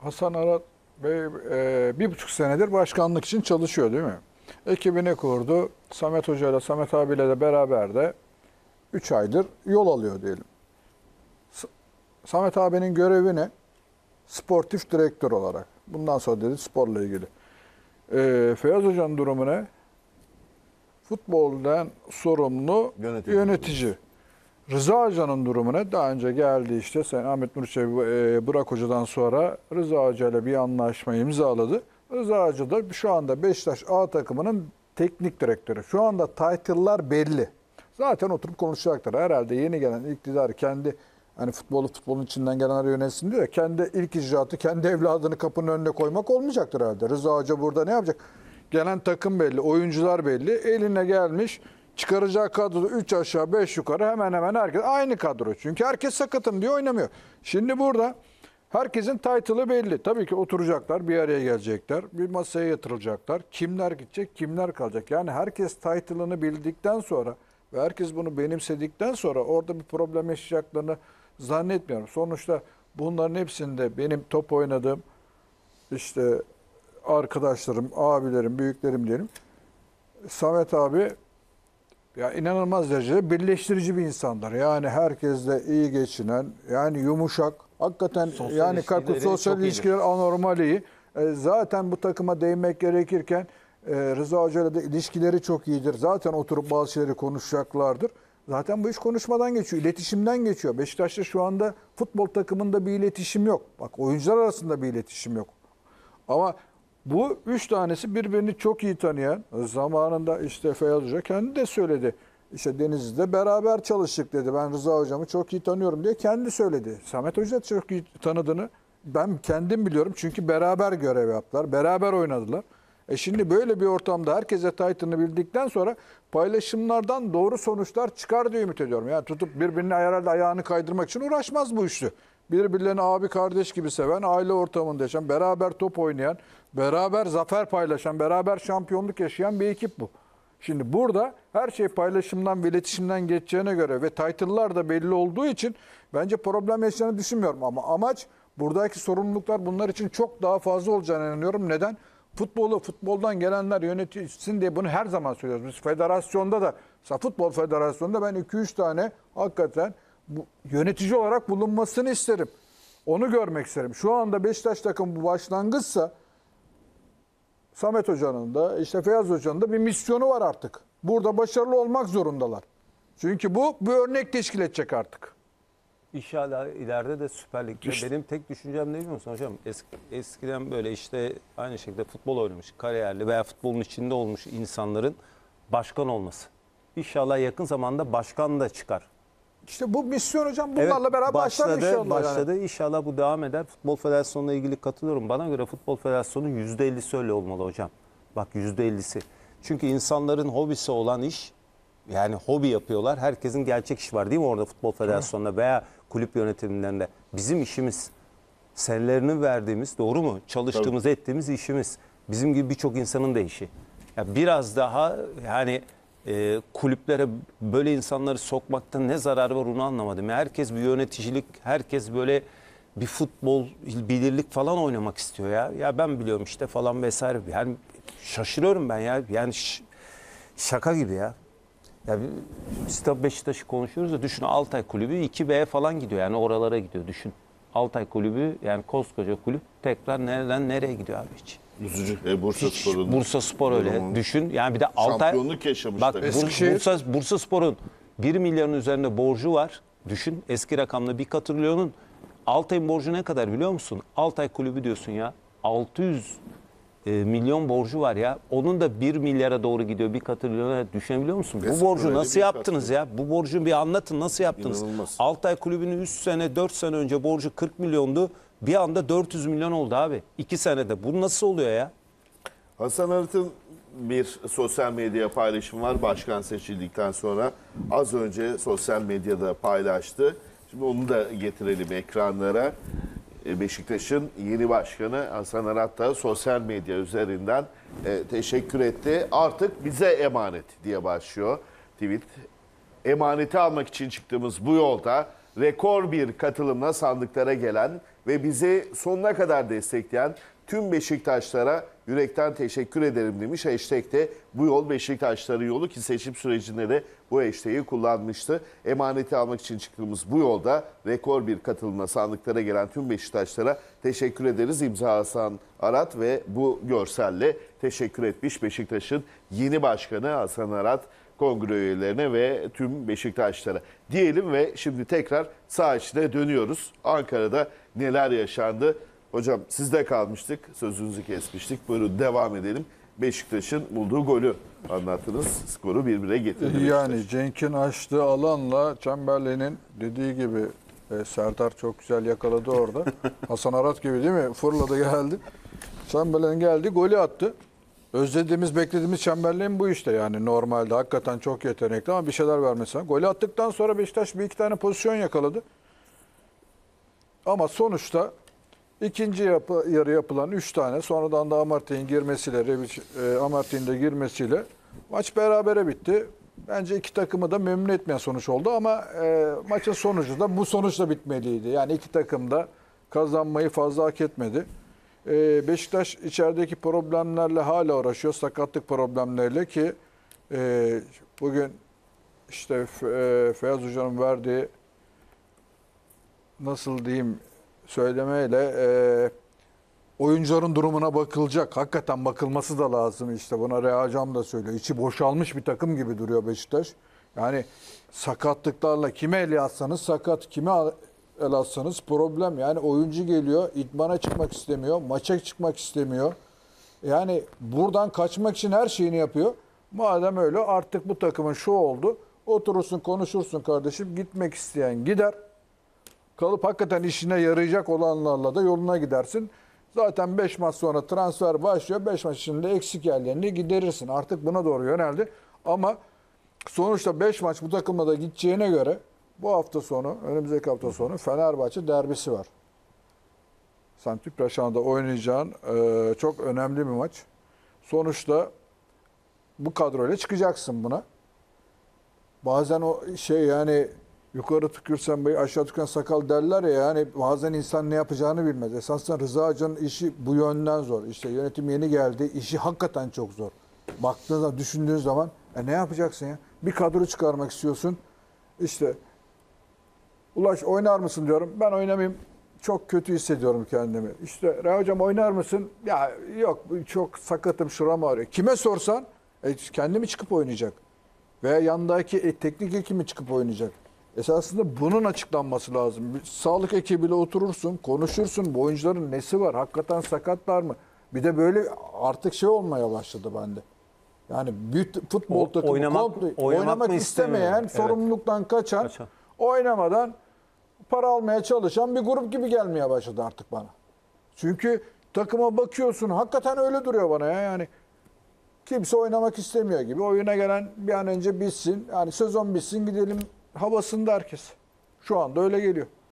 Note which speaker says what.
Speaker 1: Hasan Arat Bey 1,5 senedir başkanlık için çalışıyor değil mi? Ekibini kurdu. Samet Hoca ile Samet abiyle de beraber de 3 aydır yol alıyor diyelim. Samet abinin görevi ne? Sportif direktör olarak. Bundan sonra dedi sporla ilgili. Feyyaz Hoca'nın durumu ne? Futboldan sorumlu yönetici. Rıza Hoca'nın durumu ne? Daha önce geldi işte. Sen Ahmet Nur Çebi, Burak Hoca'dan sonra Rıza Hoca ile bir anlaşma imzaladı. Rıza Hoca da şu anda Beşiktaş A takımının teknik direktörü. Şu anda title'lar belli. Zaten oturup konuşacaklar. Herhalde yeni gelen iktidar kendi hani futbolun içinden gelenler yönetsin diyor ya, kendi ilk icraatı kendi evladını kapının önüne koymak olmayacaktır herhalde. Rıza Hoca burada ne yapacak? Gelen takım belli, oyuncular belli. Eline gelmiş çıkaracağı kadro 3 aşağı 5 yukarı hemen hemen herkes aynı kadro. Çünkü herkes sakatım diye oynamıyor. Şimdi burada herkesin title'ı belli. Tabii ki oturacaklar, bir araya gelecekler, bir masaya yatırılacaklar. Kimler gidecek, kimler kalacak? Yani herkes title'ını bildikten sonra ve herkes bunu benimsedikten sonra orada bir problem yaşayacaklarını zannetmiyorum. Sonuçta bunların hepsinde benim top oynadığım işte arkadaşlarım, abilerim, büyüklerim diyelim. Samet abi ya inanılmaz derecede birleştirici bir insanlar. Yani herkesle iyi geçinen, yani yumuşak, hakikaten yani sosyal ilişkiler anormal iyi. Zaten bu takıma değinmek gerekirken Rıza Hoca ile de ilişkileri çok iyidir. Zaten oturup bazı şeyleri konuşacaklardır. Zaten bu iş konuşmadan geçiyor, iletişimden geçiyor. Beşiktaş'ta şu anda futbol takımında bir iletişim yok. Bak oyuncular arasında bir iletişim yok. Ama bu 3 tanesi birbirini çok iyi tanıyan, zamanında işte Feyyaz Hoca kendi de söyledi. İşte Denizli'de beraber çalıştık dedi. Ben Rıza Hocam'ı çok iyi tanıyorum diye kendi söyledi. Samet Hoca da çok iyi tanıdığını ben kendim biliyorum. Çünkü beraber görev yaptılar, beraber oynadılar. Şimdi böyle bir ortamda herkese title'ını bildikten sonra paylaşımlardan doğru sonuçlar çıkar diye ümit ediyorum. Yani tutup birbirine herhalde ayağını kaydırmak için uğraşmaz bu üçlü. Birbirlerini abi kardeş gibi seven, aile ortamında yaşayan, beraber top oynayan, beraber zafer paylaşan, beraber şampiyonluk yaşayan bir ekip bu. Şimdi burada her şey paylaşımdan ve iletişimden geçeceğine göre ve title'lar da belli olduğu için bence problem yaşayacağını düşünmüyorum. Ama amaç buradaki sorumluluklar bunlar için çok daha fazla olacağını inanıyorum. Neden? Futboldan gelenler yönetsin diye bunu her zaman söylüyoruz. Biz federasyonda da, mesela Futbol Federasyonu'nda ben 2-3 tane hakikaten yönetici olarak bulunmasını isterim. Onu görmek isterim. Şu anda Beşiktaş takımı bu başlangıçsa Samet Hoca'nın da işte Feyyaz Hoca'nın da bir misyonu var artık. Burada başarılı olmak zorundalar. Çünkü bu bir örnek teşkil edecek artık.
Speaker 2: İnşallah ileride de Süper Lig'de. Benim tek düşüncem ne biliyor musun hocam? Eskiden böyle işte aynı şekilde futbol oynamış, kariyerli veya futbolun içinde olmuş insanların başkan olması. İnşallah yakın zamanda başkan da çıkar.
Speaker 1: İşte bu misyon hocam bunlarla beraber başlar inşallah.
Speaker 2: Başladı. Yani. İnşallah bu devam eder. Futbol Federasyonu'na ilgili katılıyorum. Bana göre Futbol Federasyonu'nun %50'si öyle olmalı hocam. Bak %50'si. Çünkü insanların hobisi olan iş, yani hobi yapıyorlar. Herkesin gerçek işi var değil mi orada Futbol Federasyonu'nda veya kulüp yönetimlerinde? Bizim işimiz, senelerini verdiğimiz, doğru mu? Çalıştığımız, ettiğimiz işimiz. Bizim gibi birçok insanın da işi. Ya biraz daha yani kulüplere böyle insanları sokmaktan ne zararı var onu anlamadım. Ya herkes bir yöneticilik, herkes böyle bir futbol bilirlik falan oynamak istiyor ya. Ya ben biliyorum işte falan vesaire. Yani şaşırıyorum ben ya. Yani şaka gibi ya. Ya biz tabii Beşiktaş'ı konuşuyoruz da düşün Altay Kulübü 2B'ye falan gidiyor. Yani oralara gidiyor düşün. Altay Kulübü yani koskoca kulüp tekrar nereden nereye gidiyor abi hiç.
Speaker 3: Üzücü. Bursaspor'un.
Speaker 2: Bursaspor öyle düşün. Yani bir de Altay
Speaker 3: şampiyonluk yaşamış.
Speaker 2: Bak Bursaspor'un 1 milyarın üzerinde borcu var. Düşün eski rakamla 1 katrilyonun. Altay'ın borcu ne kadar biliyor musun? Altay Kulübü diyorsun ya. 600 milyon borcu var ya. Onun da 1 milyara doğru gidiyor. 1 katrilyona düşünebiliyor musun? Bu borcu nasıl yaptınız ya? Bu borcu bir anlatın. Nasıl yaptınız?
Speaker 3: İnanılmaz.
Speaker 2: Altay Kulübü'nün 3 sene 4 sene önce borcu 40 milyondu. Bir anda 400 milyon oldu abi. 2 senede. Bu nasıl oluyor ya?
Speaker 3: Hasan Arat'ın bir sosyal medya paylaşımı var başkan seçildikten sonra. Az önce sosyal medyada paylaştı. Şimdi onu da getirelim ekranlara. Beşiktaş'ın yeni başkanı Hasan Arat da sosyal medya üzerinden teşekkür etti. Artık bize emanet diye başlıyor tweet. Emaneti almak için çıktığımız bu yolda rekor bir katılımla sandıklara gelen ve bizi sonuna kadar destekleyen tüm Beşiktaşlara yürekten teşekkür ederim demiş. Hashtag'te bu yol Beşiktaşların yolu, ki seçim sürecinde de bu hashtag'i kullanmıştı. Emaneti almak için çıktığımız bu yolda rekor bir katılımla sandıklara gelen tüm Beşiktaşlara teşekkür ederiz. İmza Hasan Arat ve bu görselle teşekkür etmiş Beşiktaş'ın yeni başkanı Hasan Arat, kongre üyelerine ve tüm Beşiktaşlara diyelim ve şimdi tekrar saha içine dönüyoruz. Ankara'da neler yaşandı? Hocam sizde kalmıştık, sözünüzü kesmiştik. Buyurun devam edelim. Beşiktaş'ın bulduğu golü anlattınız. Skoru 1-1'e getirdi Beşiktaş.
Speaker 1: Yani Cenk'in açtığı alanla Chamberlain'in dediği gibi Serdar çok güzel yakaladı orada. Hasan Arat gibi değil mi? Fırladı geldi. Chamberlain geldi, golü attı. Özlediğimiz, beklediğimiz Chamberlain bu işte yani normalde. Hakikaten çok yetenekli ama bir şeyler vermesi. Golü attıktan sonra Beşiktaş bir iki tane pozisyon yakaladı. Ama sonuçta ikinci yarı yapılan 3 tane, sonradan da Amartey'in girmesiyle, Amartey'in de girmesiyle maç berabere bitti. Bence iki takımı da memnun etmeyen sonuç oldu ama maçın sonucu da bu sonuçla bitmeliydi. Yani iki takım da kazanmayı fazla hak etmedi. Beşiktaş içerideki problemlerle hala uğraşıyor. Sakatlık problemleriyle ki bugün işte Feyyaz Hoca'nın verdiği nasıl diyeyim söylemeyle oyuncuların durumuna bakılacak. Hakikaten bakılması da lazım işte. Buna Rea Hocam da söylüyor. İçi boşalmış bir takım gibi duruyor Beşiktaş. Yani sakatlıklarla kime el atsanız sakat, kime el atsanız problem. Yani oyuncu geliyor, idmana çıkmak istemiyor, maça çıkmak istemiyor. Yani buradan kaçmak için her şeyini yapıyor. Madem öyle artık bu takımın şu oldu. Oturursun, konuşursun kardeşim. Gitmek isteyen gider. Kalıp hakikaten işine yarayacak olanlarla da yoluna gidersin. Zaten 5 maç sonra transfer başlıyor. 5 maç içinde eksik yerlerini giderirsin. Artık buna doğru yöneldi. Ama sonuçta 5 maç bu takımla da gideceğine göre bu hafta sonu, önümüzdeki hafta sonu Fenerbahçe derbisi var. Sen Tüpraşan'da oynayacağın çok önemli bir maç. Sonuçta bu kadroyla çıkacaksın buna. Bazen o şey yani yukarı tükürsen bey aşağı tükürsen sakal derler ya, yani bazen insan ne yapacağını bilmez. Esasında Rıza Hoca'nın işi bu yönden zor. İşte yönetim yeni geldi. İşi hakikaten çok zor. Baktığınız zaman, düşündüğün zaman ne yapacaksın ya? Bir kadro çıkarmak istiyorsun. İşte Ulaş oynar mısın diyorum. Ben oynamayayım. Çok kötü hissediyorum kendimi. İşte Rea Hocam oynar mısın? Ya yok çok sakatım, şuram ağrıyor. Kime sorsan kendi mi çıkıp oynayacak? Veya yandaki teknik ekibi mi çıkıp oynayacak? Esasında bunun açıklanması lazım. Bir sağlık ekibiyle oturursun, konuşursun. Bu oyuncuların nesi var? Hakikaten sakatlar mı? Bir de böyle artık şey olmaya başladı bende. Yani bir futbol takımı oynamak
Speaker 2: mı
Speaker 1: istemeyen,
Speaker 2: Evet.
Speaker 1: sorumluluktan kaçan, oynamadan para almaya çalışan bir grup gibi gelmeye başladı artık bana. Çünkü takıma bakıyorsun, hakikaten öyle duruyor bana ya. Yani kimse oynamak istemiyor gibi. Oyuna gelen bir an önce bitsin. Yani sezon bitsin gidelim havasında herkes. Şu anda öyle geliyor.